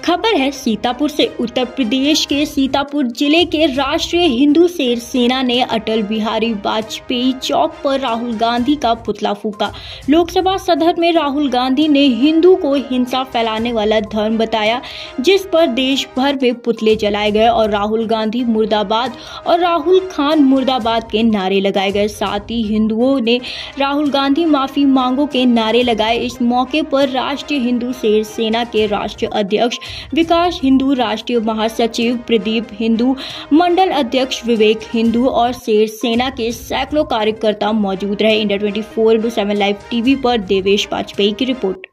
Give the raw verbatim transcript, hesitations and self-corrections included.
खबर है सीतापुर से। उत्तर प्रदेश के सीतापुर जिले के राष्ट्रीय हिंदू शेर सेना ने अटल बिहारी वाजपेयी चौक पर राहुल गांधी का पुतला फूका। लोकसभा सदन में राहुल गांधी ने हिंदू को हिंसा फैलाने वाला धर्म बताया, जिस पर देश भर में पुतले जलाए गए और राहुल गांधी मुर्दाबाद और राहुल खान मुर्दाबाद के नारे लगाए गए। साथ ही हिंदुओं ने राहुल गांधी माफी मांगो के नारे लगाए। इस मौके पर राष्ट्रीय हिंदू शेर सेना के राष्ट्रीय अध्यक्ष विकास हिंदू, राष्ट्रीय महासचिव प्रदीप हिंदू, मंडल अध्यक्ष विवेक हिंदू और शेर सेना के सैकड़ों कार्यकर्ता मौजूद रहे। India twenty four into seven live TV पर देवेश वाजपेयी की रिपोर्ट।